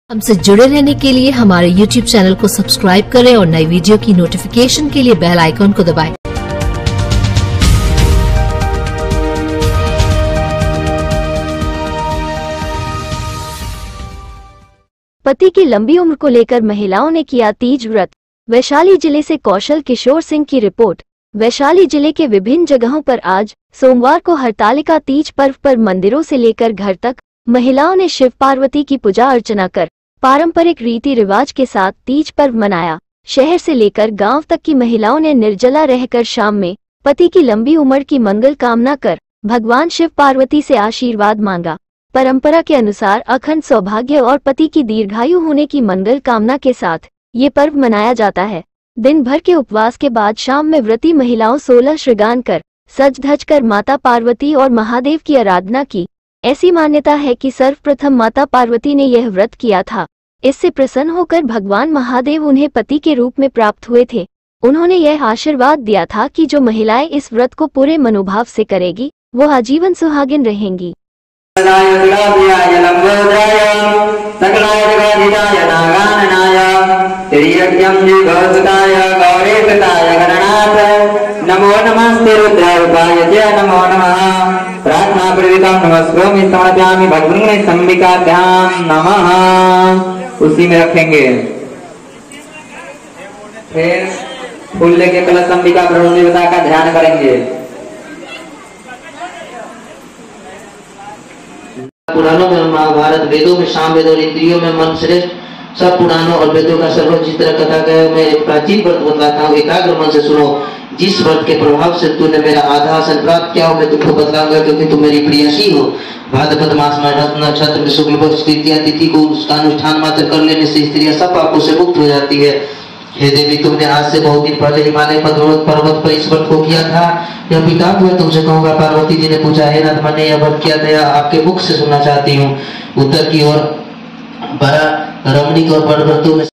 हमसे जुड़े रहने के लिए हमारे YouTube चैनल को सब्सक्राइब करें और नई वीडियो की नोटिफिकेशन के लिए बेल आइकॉन को दबाएं। पति की लंबी उम्र को लेकर महिलाओं ने किया तीज व्रत। वैशाली जिले से कौशल किशोर सिंह की रिपोर्ट। वैशाली जिले के विभिन्न जगहों पर आज सोमवार को हरतालिका तीज पर्व पर मंदिरों से लेकर घर तक महिलाओं ने शिव पार्वती की पूजा अर्चना कर पारंपरिक रीति रिवाज के साथ तीज पर्व मनाया। शहर से लेकर गांव तक की महिलाओं ने निर्जला रहकर शाम में पति की लंबी उम्र की मंगल कामना कर भगवान शिव पार्वती से आशीर्वाद मांगा। परंपरा के अनुसार अखंड सौभाग्य और पति की दीर्घायु होने की मंगल कामना के साथ ये पर्व मनाया जाता है। दिन भर के उपवास के बाद शाम में व्रती महिलाओं 16 श्रृंगार कर सज धज कर माता पार्वती और महादेव की आराधना की। ऐसी मान्यता है कि सर्वप्रथम माता पार्वती ने यह व्रत किया था। इससे प्रसन्न होकर भगवान महादेव उन्हें पति के रूप में प्राप्त हुए थे। उन्होंने यह आशीर्वाद दिया था कि जो महिलाएं इस व्रत को पूरे मनोभाव से करेगी वो आजीवन सुहागिन रहेंगी। नमो नमस्ते रुद्राय नमो नमः। प्रार्थना पूर्वकं नमस्कारामि समर्पयामि भगवन्ने संबिकाभ्यां नमः। उसी में रखेंगे। फिर फूल लेके कलश अंबिका ब्रह्म देवता का ध्यान करेंगे। पुराणों में महाभारत, वेदों में साम वेद और इंद्रियों में मन श्रेष्ठ, सब पुराणों और वेदों का सर्वोच्च चित्र कथा गया। मैं एक प्राचीन व्रत बतलाता हूँ, एकाग्र मन से सुनो। जिस व्रत के प्रभाव से तूने मेरा आधा आसन प्राप्त किया हो मैं तुमको बतलाऊंगा, क्योंकि तुम मेरी प्रियसी हो। भाद्रपद मास में नक्षत्र में शुक्ल पक्ष तृतीया तिथि को उसका अनुष्ठान मात्र कर लेने से स्त्रियां सब पापों से मुक्त हो जाती है। हे देवी, तुमने आज से बहुत दिन पहले हिमालय पर्वत पर इस व्रत को किया था। यह पिता मैं तुमसे कहूँगा। पार्वती जी ने पूछा, हे नाथ, मैंने यह व्रत किया था, आपके मुख से सुनना चाहती हूँ। उत्तर की ओर बड़ा रमणीक और बड़ व्रतों में